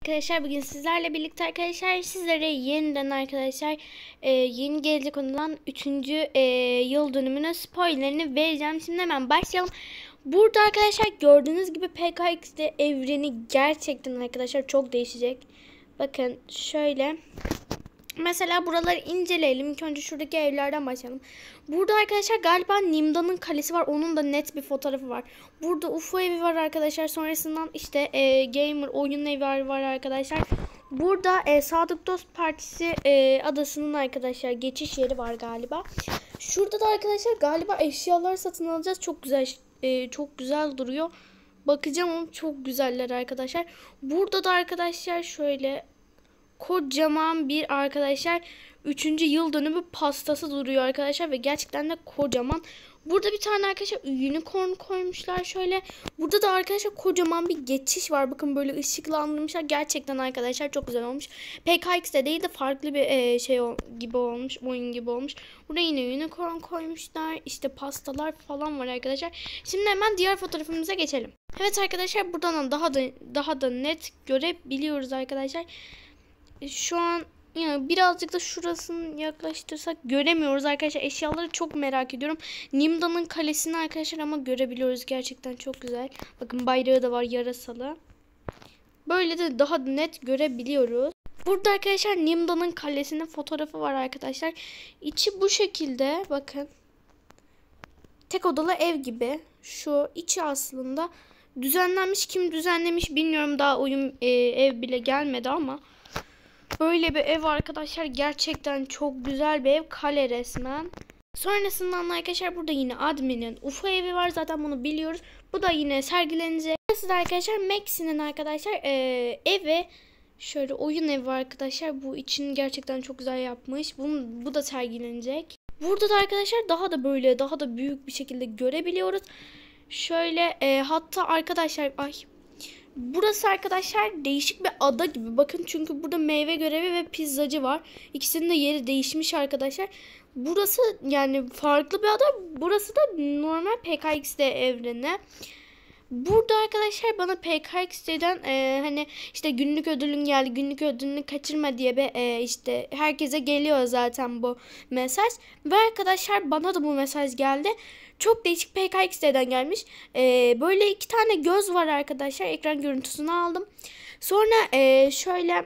Arkadaşlar bugün sizlerle birlikte sizlere yeniden yeni gelecek olan 3. yıl dönümünün spoilerini vereceğim. Şimdi hemen başlayalım. Burada arkadaşlar gördüğünüz gibi PKX'de evreni gerçekten arkadaşlar çok değişecek. Bakın şöyle. Mesela buraları inceleyelim. İlk önce şuradaki evlerden başlayalım. Burada arkadaşlar galiba Nimda'nın kalesi var. Onun da net bir fotoğrafı var. Burada UFO evi var arkadaşlar. Sonrasından işte Gamer oyun evi var arkadaşlar. Burada Sadık Dost Partisi adasının arkadaşlar geçiş yeri var galiba. Şurada da arkadaşlar galiba eşyalar satın alacağız. Çok güzel duruyor. Bakacağım ama çok güzeller arkadaşlar. Burada da arkadaşlar şöyle kocaman bir arkadaşlar 3. yıl dönümü pastası duruyor arkadaşlar ve gerçekten de kocaman. Burada bir tane arkadaşlar unicorn koymuşlar şöyle. Burada da arkadaşlar kocaman bir geçiş var. Bakın böyle ışıklandırmışlar. Gerçekten arkadaşlar çok güzel olmuş. PKX'de değil de farklı bir gibi olmuş. Oyun gibi olmuş. Burada yine unicorn koymuşlar. İşte pastalar falan var arkadaşlar. Şimdi hemen diğer fotoğrafımıza geçelim. Evet arkadaşlar buradan daha da net görebiliyoruz arkadaşlar. Şu an yani birazcık da şurasını yaklaştırsak göremiyoruz arkadaşlar. Eşyaları çok merak ediyorum. Nimda'nın kalesini arkadaşlar ama görebiliyoruz. Gerçekten çok güzel. Bakın bayrağı da var, yarasalı. Böyle de daha net görebiliyoruz. Burada arkadaşlar Nimda'nın kalesinin fotoğrafı var arkadaşlar. İçi bu şekilde bakın. Tek odalı ev gibi. Şu içi aslında düzenlenmiş. Kim düzenlemiş bilmiyorum. Daha ev bile gelmedi ama. Böyle bir ev arkadaşlar, gerçekten çok güzel bir ev, kale resmen. Sonrasından arkadaşlar burada yine admin'in UFO evi var, zaten bunu biliyoruz. Bu da yine sergilenecek. Burası da arkadaşlar Maxi'nin arkadaşlar evi. Şöyle oyun evi arkadaşlar, bu için gerçekten çok güzel yapmış. Bu da sergilenecek. Burada da arkadaşlar daha da büyük bir şekilde görebiliyoruz. Şöyle hatta arkadaşlar burası arkadaşlar değişik bir ada gibi. Bakın çünkü burada meyve görevi ve pizzacı var. İkisinin de yeri değişmiş arkadaşlar. Burası yani farklı bir ada. Burası da normal PKXD evreni. Burada arkadaşlar bana PKXD'den hani işte günlük ödülün geldi, günlük ödülünü kaçırma diye işte herkese geliyor zaten bu mesaj. Ve arkadaşlar bana da bu mesaj geldi. Çok değişik PKXD'den gelmiş. Böyle 2 tane göz var arkadaşlar. Ekran görüntüsünü aldım. Sonra şöyle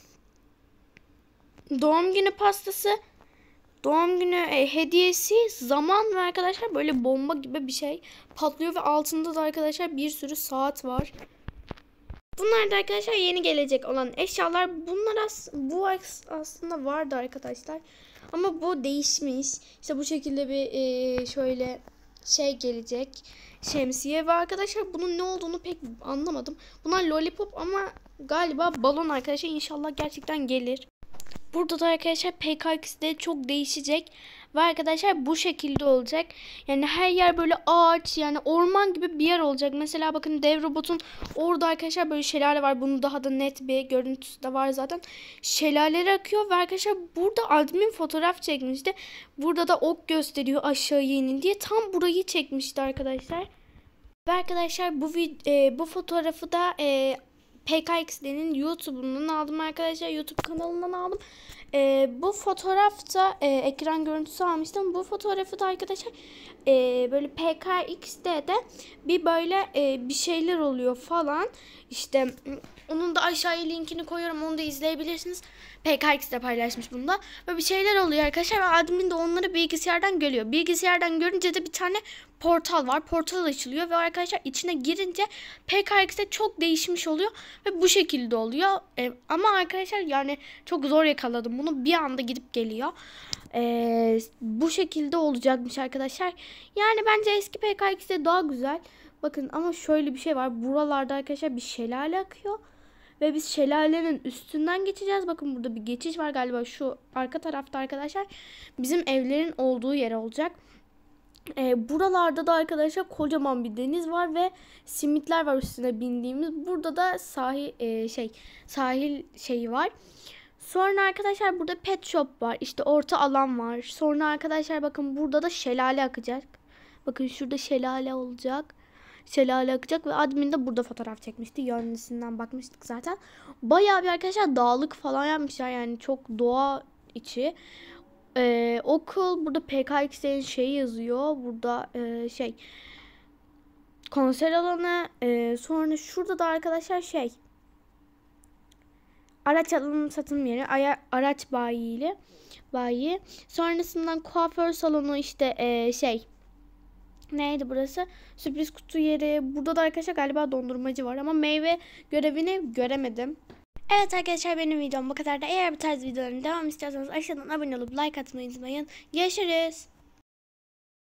doğum günü pastası, doğum günü hediyesi, zaman ve arkadaşlar böyle bomba gibi bir şey patlıyor ve altında da arkadaşlar bir sürü saat var. Bunlar da arkadaşlar yeni gelecek olan eşyalar. Bu aslında vardı arkadaşlar. Ama bu değişmiş. İşte bu şekilde bir şöyle gelecek. Şemsiye ve arkadaşlar bunun ne olduğunu pek anlamadım. Bunlar lollipop ama galiba balon arkadaşlar. İnşallah gerçekten gelir. Burada da arkadaşlar PKX'de çok değişecek. Ve arkadaşlar bu şekilde olacak. Yani her yer böyle ağaç, yani orman gibi bir yer olacak. Mesela bakın dev robotun orada arkadaşlar böyle şelale var. Bunun daha da net bir görüntüsü de var zaten. Şelaleler akıyor ve arkadaşlar burada admin fotoğraf çekmişti. Burada da ok gösteriyor aşağıya inin diye. Tam burayı çekmişti arkadaşlar. Ve arkadaşlar bu fotoğrafı da PKXD'nin YouTube'undan aldım arkadaşlar. YouTube kanalından aldım. Bu fotoğrafta ekran görüntüsü almıştım. Bu fotoğrafı da arkadaşlar böyle PKXD'de bir böyle bir şeyler oluyor falan. İşte onun da aşağıya linkini koyuyorum. Onu da izleyebilirsiniz. PKX'de paylaşmış bunda. Böyle bir şeyler oluyor arkadaşlar ve admin de onları bilgisayardan görüyor. Bilgisayardan görünce de bir tane portal var. Portal açılıyor ve arkadaşlar içine girince PKX'de çok değişmiş oluyor ve bu şekilde oluyor. Ama arkadaşlar yani çok zor yakaladım bunu. Bir anda gidip geliyor. Bu şekilde olacakmış arkadaşlar. Yani bence eski PKX'de daha güzel. Bakın ama şöyle bir şey var. Buralarda arkadaşlar bir şelale akıyor. Ve biz şelalenin üstünden geçeceğiz. Bakın burada bir geçiş var galiba. Şu arka tarafta arkadaşlar bizim evlerin olduğu yer olacak. Buralarda da arkadaşlar kocaman bir deniz var ve simitler var üstüne bindiğimiz. Burada da sahil şeyi var. Sonra arkadaşlar burada pet shop var. İşte orta alan var. Sonra arkadaşlar bakın burada da şelale akacak. Bakın şurada şelale olacak. şelale akacak ve admin de burada fotoğraf çekmişti. Yöndesinden bakmıştık zaten. Bayağı bir arkadaşlar dağlık falan yapmışlar, yani çok doğa içi. Okul burada PKX'nin şeyi yazıyor. Burada konser alanı. Sonra şurada da arkadaşlar araç alım satım yeri, araç bayi. Sonrasından kuaför salonu, işte neydi burası? Sürpriz kutu yeri. Burada da arkadaşlar galiba dondurmacı var ama meyve görevini göremedim. Evet arkadaşlar, benim videom bu kadar da. Eğer bu tarz videoların devam istiyorsanız aşağıdan abone olup like atmayı unutmayın. Görüşürüz.